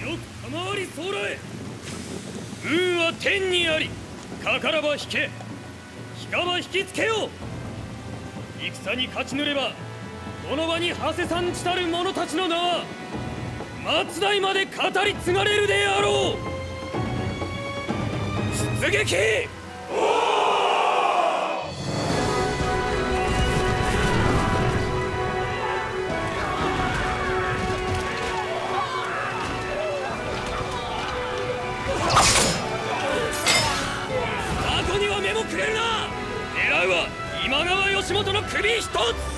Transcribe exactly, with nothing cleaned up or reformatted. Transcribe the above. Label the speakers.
Speaker 1: よく賜り候え。運は天にあり、かからば引け、引かば引きつけよう。戦に勝ちぬれば、この場に長谷さんちたる者たちの名は末代まで語り継がれるであろう。出撃！雑魚には目もくれるな。狙うは今川義元の首一つ。